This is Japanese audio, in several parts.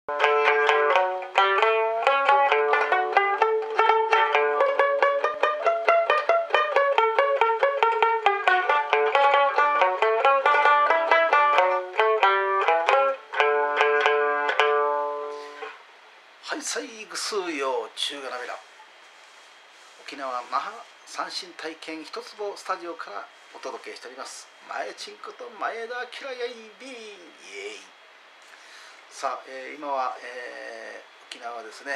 はい、さいぐすうよ中がなめら沖縄那覇三振体験一坪スタジオからお届けしております。前ちんこと前田明やいびーイエイ。さあ、今は、沖縄はですね、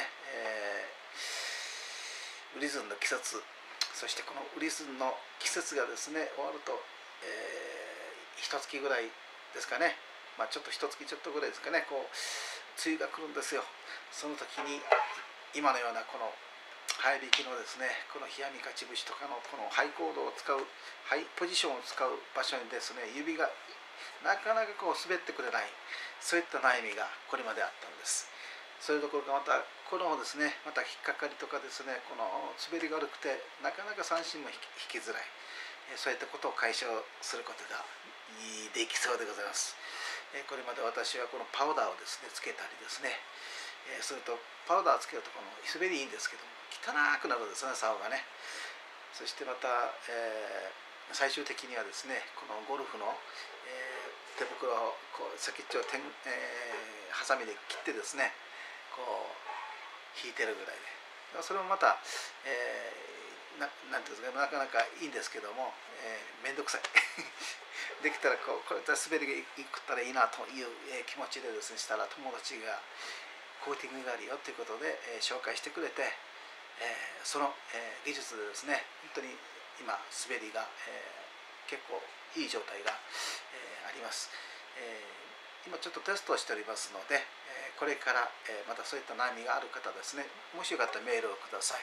ウリズンの季節、そしてこのウリズンの季節がですね終わると、一月ぐらいですかね、ちょっと一月ちょっとぐらいですかね、こう梅雨が来るんですよ。その時に今のようなこの早引きのですね、この冷やみ勝ち節とかのこのハイコードを使う、ハイポジションを使う場所にですね、指がなかなかこう滑ってくれない、そういった悩みがこれまであったんです。それどころかまたこのですね、また引っかかりとかですね、この滑りが悪くてなかなか三振も引きづらい、そういったことを解消することができそうでございます。これまで私はこのパウダーをですねつけたりですね、それとパウダーつけるとこの滑りいいんですけども汚くなるんですね、竿がね。そしてまた、最終的にはですね、このゴルフの、手袋をこう先っちょをハサミで切ってですね、こう引いてるぐらいで、それもまた、なんていうんですか、なかなかいいんですけども、めんどくさいできたらこれ滑りがいくったらいいなという、気持ちでですねしたら、友達がコーティングがあるよということで、紹介してくれて、その、技術でですね本当に今滑りが、結構いい状態が、あります。今ちょっとテストをしておりますので、これから、またそういった悩みがある方ですね、もしよかったらメールをください。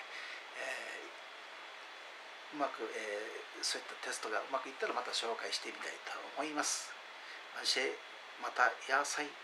うまく、そういったテストがうまくいったらまた紹介してみたいと思います。また野菜